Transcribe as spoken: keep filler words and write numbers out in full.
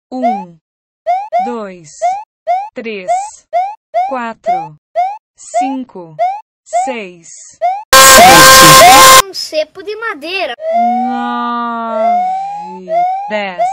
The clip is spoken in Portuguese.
Um, dois, três, quatro, cinco, seis, Um cepo de madeira. nove, dez.